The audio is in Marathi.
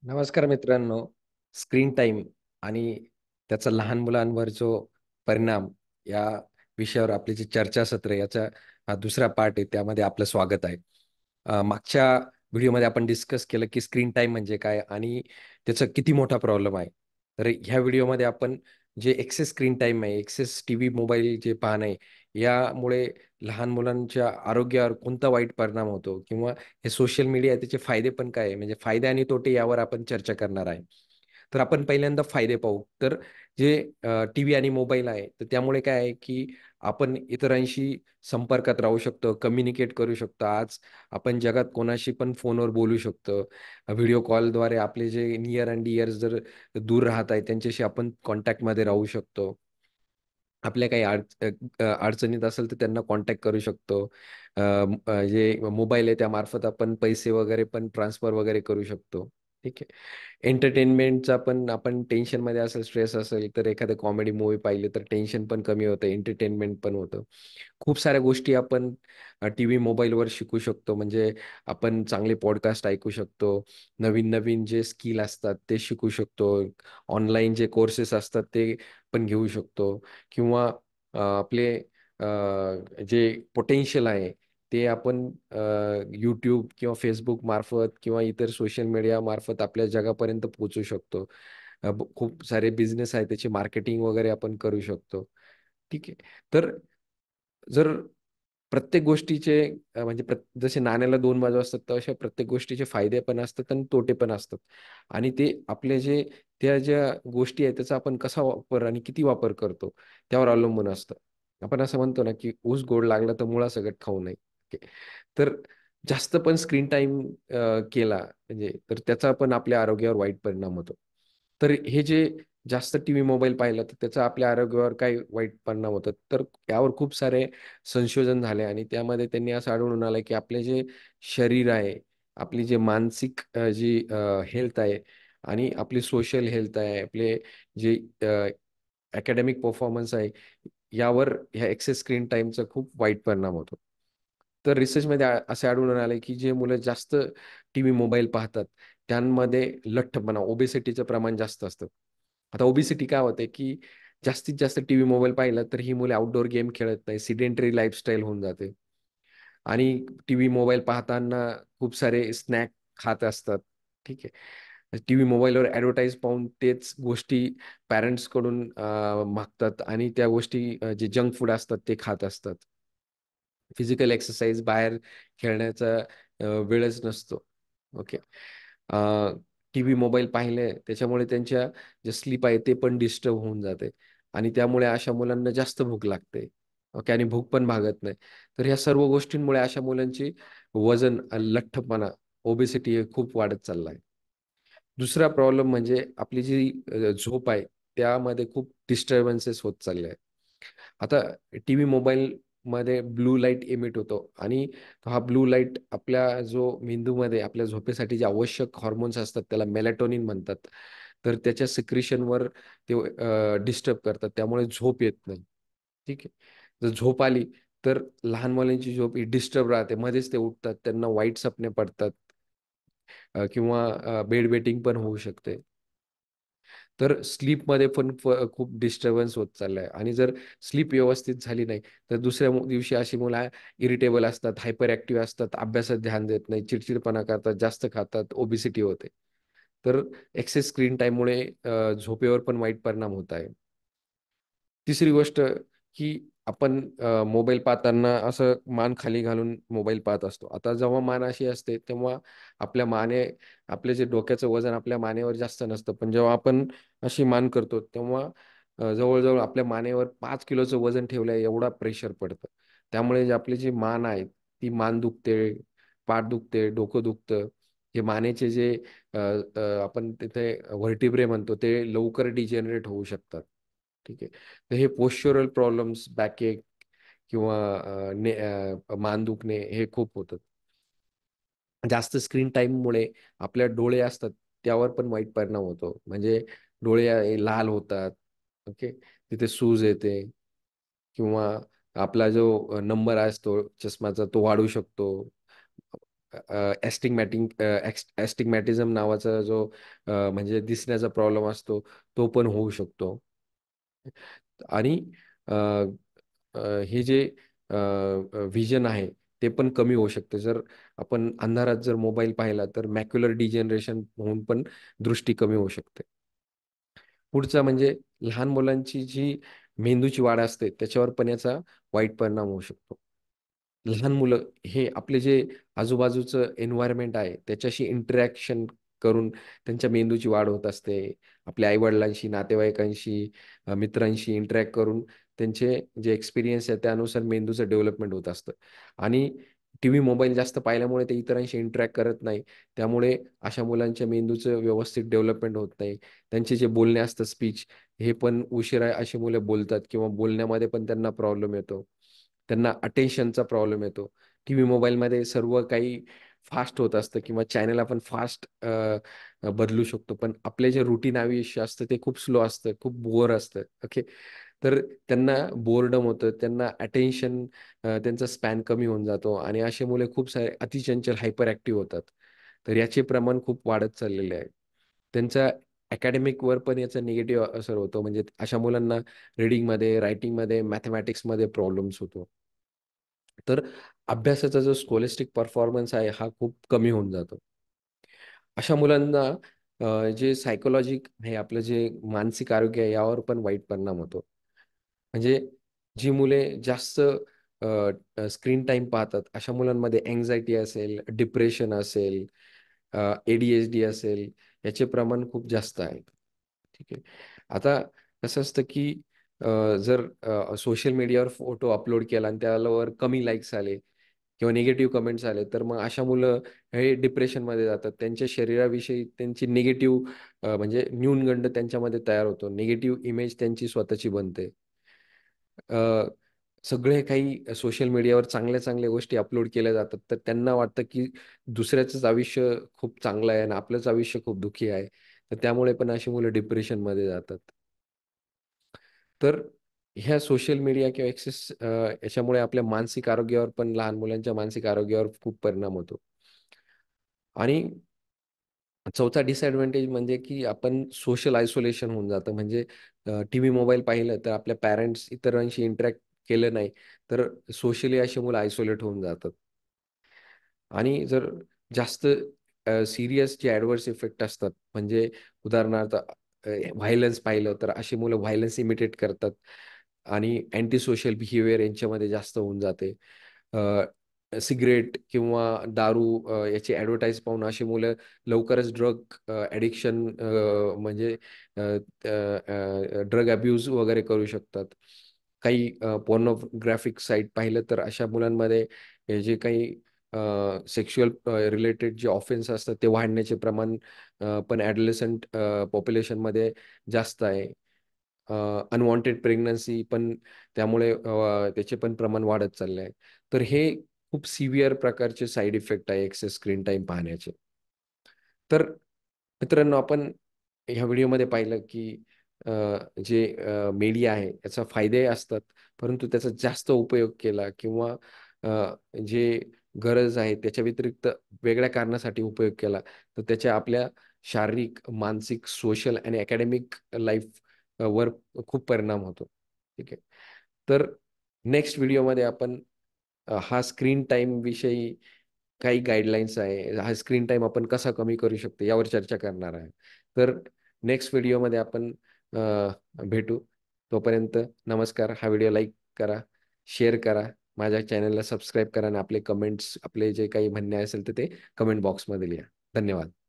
नमस्कार मित्रांनो. स्क्रीन टाईम आणि त्याचा लहान मुलांवर जो परिणाम या विषयावर आपली जी चर्चासत्र याचा हा दुसरा पार्ट आहे त्यामध्ये आपलं स्वागत आहे. मागच्या व्हिडिओमध्ये आपण डिस्कस केलं की स्क्रीन टाईम म्हणजे काय आणि त्याचा किती मोठा प्रॉब्लेम आहे. तर ह्या व्हिडिओमध्ये आपण जे एक्सेस स्क्रीन टाईम आहे, एक्सेस टीव्ही, मोबाईल जे पाहणं आहे, यामुळे लहान मुलांच्या आरोग्यावर कोणता वाईट परिणाम होतो किंवा हे सोशल मीडिया त्याचे फायदे पण काय आहे? म्हणजे फायदे आणि तोटे यावर आपण चर्चा करणार आहे. तर आपण पहिल्यांदा फायदे पाहू. तर जे टीव्ही आणि मोबाईल आहे, तर त्यामुळे काय आहे, की आपण इतरांशी संपर्कात राहू शकतो, कम्युनिकेट करू शकतो. आज आपण जगात कोणाशी पण फोनवर बोलू शकतो. व्हिडिओ कॉलद्वारे आपले जे नियर अँड डिअर्स जर दूर राहत आहेत, त्यांच्याशी आपण कॉन्टॅक्टमध्ये राहू शकतो. आपल्या काही अडचणीत असेल तर त्यांना कॉन्टॅक्ट करू शकतो. जे मोबाईल आहे त्यामार्फत आपण पैसे वगैरे पण ट्रान्सफर वगैरे करू शकतो. ठीक आहे. एंटरटेनमेंटचा पण आपण टेन्शनमध्ये असेल, स्ट्रेस असेल, तर एखादी कॉमेडी मूव्ही पाहिली तर टेन्शन पण कमी होतं, एंटरटेनमेंट पण होतं. खूप साऱ्या गोष्टी आपण टीव्ही, मोबाईलवर शिकू शकतो. म्हणजे आपण चांगले पॉडकास्ट ऐकू शकतो. नवीन-नवीन जे स्किल असतात ते शिकू शकतो. ऑनलाईन जे कोर्सेस असतात ते पण घेऊ शकतो किंवा आपले जे पोटेन्शियल आहे ते आपण YouTube किंवा Facebook मार्फत किंवा इतर सोशल मीडिया मार्फत आपल्या जगापर्यंत पोहोचू शकतो. खूप सारे बिझनेस आहेत त्याची मार्केटिंग वगैरे आपण करू शकतो. ठीक आहे. तर जर प्रत्येक गोष्टीचे म्हणजे जसे नाण्याला 2 बाजू असतात, तशा प्रत्येक गोष्टीचे फायदे पण असतात आणि तोटे पण असतात. आणि ते आपले जे त्या ज्या गोष्टी आहेत त्याचा आपण कसा वापर आणि किती वापर करतो त्यावर अवलंबून असतं. आपण असं म्हणतो ना, की ऊस गोड लागला तर मुळासकट खाऊ नये. ओके. तर जास्त पण स्क्रीन टाईम केला म्हणजे तर त्याचा पण आपल्या आरोग्यावर वाईट परिणाम होतो. तर हे जे जास्त टीव्ही, मोबाईल पाहिला तर त्याचा आपल्या आरोग्यावर काय वाईट परिणाम होतात. तर यावर खूप सारे संशोधन झाले आणि त्यामध्ये त्यांनी असं आढळून आलं, की आपले जे शरीर आहे, आपली जे मानसिक जी हेल्थ आहे आणि आपली सोशल हेल्थ आहे, आपले जे अकॅडमिक परफॉर्मन्स आहे, यावर ह्या एक्सेस स्क्रीन टाईमचा खूप वाईट परिणाम होतो. तर रिसर्चमध्ये असे आढळून आले, की जे मुलं जास्त टीव्ही, मोबाईल पाहतात, त्यांमध्ये लठ्ठपणा, ओबेसिटीचं प्रमाण जास्त असतं. आता ओबेसिटी काय होते, की जास्तीत जास्त टीव्ही, मोबाईल पाहिला तर ही मुले आउटडोर गेम खेळत नाही. सिडेंटरी लाईफस्टाईल होऊन जाते. आणि टीव्ही, मोबाईल पाहताना खूप सारे स्नॅक खात असतात. ठीक आहे. टीव्ही, मोबाईलवर ॲडव्हर्टाइज पाहून तेच गोष्टी पॅरेंट्सकडून मागतात आणि त्या गोष्टी जे जंक फूड असतात ते खात असतात. फिजिकल एक्सरसाइज बाहेर खेळण्याचा वेळच नसतो. ओके. टीव्ही, मोबाईल पाहिले त्याच्यामुळे त्यांच्या जे स्लीप आहे ते पण डिस्टर्ब होऊन जाते आणि त्यामुळे अशा मुलांना जास्त भूक लागते. ओके आणि भूक पण भागत नाही. तर ह्या सर्व गोष्टींमुळे अशा मुलांची वजन, लठ्ठपणा, ओबेसिटी हे खूप वाढत चालला आहे. दुसरा प्रॉब्लेम म्हणजे आपली जी झोप आहे त्यामध्ये खूप डिस्टर्बन्सेस होत चालले आहेत. आता टीव्ही, मोबाईलमध्ये ब्लू लाईट एमिट होतो आणि हा ब्लू लाईट आपल्या जो मेंदूमध्ये आपल्या झोपेसाठी जे आवश्यक हार्मोन्स असतात त्याला मेलाटोनिन म्हणतात. तर त्याच्या सिक्रेशनवर ते डिस्टर्ब करतात. त्यामुळे झोप येत नाही. ठीक आहे. जर झोप आली तर लहान मुलांची झोप ही डिस्टर्ब राहते. मध्येच ते उठतात. त्यांना वाईट स्वप्ने पडतात किंवा बेड वेटिंग पण होऊ शकते. तर स्लीपमध्ये पण खूप डिस्टर्बन्स होत चाललाय आणि जर स्लीप व्यवस्थित झाली नाही, तर दुसऱ्या दिवशी अशी मुलं इरिटेबल असतात, हायपर ॲक्टिव्ह असतात, अभ्यासात ध्यान देत नाही, चिडचिडपणा करतात, जास्त खातात, ओबेसिटी होते. तर एक्सेस स्क्रीन टाईममुळे झोपेवर पण वाईट परिणाम होत आहे. तिसरी गोष्ट, की आपण मोबाईल पाहताना असं मान खाली घालून मोबाईल पाहत असतो. आता जेव्हा मान अशी असते, तेव्हा आपले जे डोक्याचं वजन आपल्या मानेवर जास्त नसतं. पण जेव्हा आपण अशी मान करतो, तेव्हा जवळ आपल्या मानेवर 5 किलोचं वजन ठेवलं एवढा प्रेशर पडतं. त्यामुळे जे आपली जी मान आहे, ती मान दुखते, पाठ दुखते, डोकं दुखतं. हे मानेचे जे अ, अ, आपण तिथे व्हर्टिब्रे म्हणतो, ते लवकर डिजेनरेट होऊ शकतात. ठीक आहे. तर हे पोश्चरल प्रॉब्लेम्स, बॅकएक किंवा मान दुखणे हे खूप होतात. जास्त स्क्रीन टाईममुळे आपल्या डोळे असतात त्यावर पण वाईट परिणाम होतो. म्हणजे डोळे लाल होतात. ओके. तिथे सूज येते किंवा आपला जो नंबर असतो चष्म्याचा तो वाढू शकतो. ॲस्टिग्मॅटिझम नावाचा जो म्हणजे दिसण्याचा प्रॉब्लेम असतो, तो पण होऊ शकतो. आणि अ, अ, हे जे व्हिजन आहे ते पण कमी होऊ शकते. जर आपण अंधारात जर मोबाईल पाहिला तर मॅक्युलर डिजनरेशन होऊन पण दृष्टी कमी होऊ शकते. पुढचा म्हणजे लहान मुलांची जी मेंदूची वाढ असते त्याच्यावर पण याचा वाईट परिणाम होऊ शकतो. लहान मुलं हे आपले जे आजूबाजूचं एन्व्हायरमेंट आहे त्याच्याशी इंटरॅक्शन करून त्यांच्या मेंदूची वाढ होत असते. आपल्या आई-वडिलांशी, नातेवाईकांशी, मित्रांशी इंटरॅक्ट करून त्यांचे जे एक्सपिरियन्स आहे त्यानुसार मेंदूचं डेव्हलपमेंट होत असतं. आणि टीव्ही, मोबाईल जास्त पाहिल्यामुळे ते इतरांशी इंटरॅक्ट करत नाही. त्यामुळे अशा मुलांच्या मेंदूचं व्यवस्थित डेव्हलपमेंट होत नाही. त्यांचे जे बोलणे असतं स्पीच हे पण उशिरा अशी मुलं बोलतात किंवा बोलण्यामध्ये पण त्यांना प्रॉब्लेम येतो. त्यांना अटेन्शनचा प्रॉब्लेम येतो. टीव्ही, मोबाईलमध्ये सर्व काही फास्ट होत असतं किंवा चॅनल आपण फास्ट बदलू शकतो. पण आपले जे रुटीन आयुष्य असतं ते खूप स्लो असतं, खूप बोर असतं. ओके. तर त्यांना बोरडम होतं, त्यांना अटेन्शन त्यांचा स्पॅन कमी होऊन जातो आणि अशी मुले खूप सारे अतिचंचल, हायपर ॲक्टिव्ह होतात. तर याचे प्रमाण खूप वाढत चाललेले आहे. त्यांच्या अकॅडमिकवर पण याचा निगेटिव्ह असर होतो. म्हणजे अशा मुलांना रीडिंगमध्ये, रायटिंगमध्ये, मॅथेमॅटिक्समध्ये प्रॉब्लेम्स होतो. तर अभ्यासाचा जो स्कॉलिस्टिक परफॉर्मन्स आहे, हा खूप कमी होऊन जातो. अशा मुलांना जे सायकॉलॉजिक आहे, आपलं जे मानसिक आरोग्य आहे, यावर पण वाईट परिणाम होतो. म्हणजे जी मुले जास्त स्क्रीन टाईम पाहतात, अशा मुलांमध्ये अँक्झायटी असेल, डिप्रेशन असेल, ADHD असेल, याचे प्रमाण खूप जास्त आहे. ठीक आहे. आता कसं असतं, की जर सोशल मीडियावर फोटो अपलोड केला आणि त्यावर कमी लाइक्स आले किंवा निगेटिव्ह कमेंट्स आले, तर मग अशा मुलं हे डिप्रेशनमध्ये जातात. त्यांच्या शरीराविषयी त्यांची निगेटिव्ह म्हणजे न्यूनगंड त्यांच्यामध्ये तयार होतो. निगेटिव्ह इमेज त्यांची स्वतःची बनते. अ, सगळे काही सोशल मीडियावर चांगल्या-चांगल्या गोष्टी अपलोड केल्या जातात. तर त्यांना वाटतं, की दुसऱ्याचंच आयुष्य खूप चांगलं आहे आणि आपलंच आयुष्य खूप दुःखी आहे. तर त्यामुळे पण अशी मुलं डिप्रेशनमध्ये जातात. तर ह्या सोशल मीडिया किंवा याच्यामुळे आपल्या मानसिक आरोग्यावर पण लहान मुलांच्या मानसिक आरोग्यावर खूप परिणाम होतो. आणि चौथा डिसएडव्हांटेज म्हणजे की आपण सोशल आयसोलेशन होऊन जातं. म्हणजे टीव्ही, मोबाईल पाहिलं तर आपल्या पॅरेंट्स इतरांशी इंटरॅक्ट केलं नाही, तर सोशली अशी मुलं आयसोलेट होऊन जातात. आणि जर जास्त सीरियस जे ॲडव्हर्स इफेक्ट असतात, म्हणजे उदाहरणार्थ व्हायलन्स पाहिलं तर अशी मुलं व्हायलन्स इमिटेट करतात आणि अँटी सोशल बिहेवियर यांच्यामध्ये जास्त होऊन जाते. सिगारेट किंवा दारू याची ॲडव्हर्टाइज पाहून अशी मुलं लवकरच ड्रग ॲडिक्शन म्हणजे ड्रग अब्यूज वगैरे करू शकतात. काही पॉर्नोग्राफिक साईट पाहिलं तर अशा मुलांमध्ये हे जे काही सेक्शुअल रिलेटेड जे ऑफेन्स असतात ते वाढण्याचे प्रमाण पण ॲडोलेसंट पॉप्युलेशनमध्ये जास्त आहे. अनवॉन्टेड प्रेग्नन्सी पण त्यामुळे त्याचे पण प्रमाण वाढत चालले आहे. तर हे खूप सिव्हिअर प्रकारचे साइड इफेक्ट आहे एक्सेस स्क्रीन टाईम पाहण्याचे. तर मित्रांनो, आपण ह्या व्हिडिओमध्ये पाहिलं की अ, जे मीडिया आहे याचा फायदेही असतात, परंतु त्याचा जास्त उपयोग केला किंवा जे गरज आहे त्याच्या व्यतिरिक्त वेगळ्या कारणासाठी उपयोग केला, तर त्याच्या आपल्या शारीरिक, मानसिक, सोशल आणि अकॅडमिक लाईफ वर खूप परिणाम होतो. ठीक आहे. तर नेक्स्ट व्हिडिओमध्ये आपण हा स्क्रीन टाईम विषयी काही गाईडलाईन्स आहे. हा स्क्रीन टाईम आपण कसा कमी करू शकतो यावर चर्चा करणार आहे. तर नेक्स्ट व्हिडिओमध्ये आपण भेटू. तोपर्यंत नमस्कार. हा व्हिडिओ लाईक करा, शेअर करा, माझ्या चॅनलला सबस्क्राईब करा आणि आपले कमेंट्स, आपले जे काही म्हणणे असेल तर ते कमेंट बॉक्समध्ये लिहा. धन्यवाद.